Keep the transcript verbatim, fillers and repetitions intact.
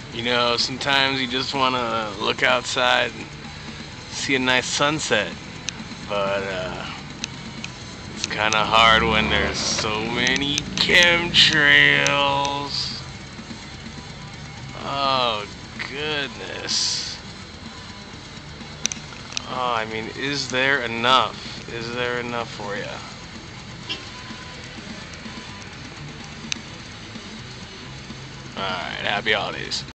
You know, sometimes you just want to look outside and see a nice sunset, but uh, it's kind of hard when there's so many chemtrails. Oh, goodness. Oh, I mean, is there enough? Is there enough for you? Alright, happy holidays.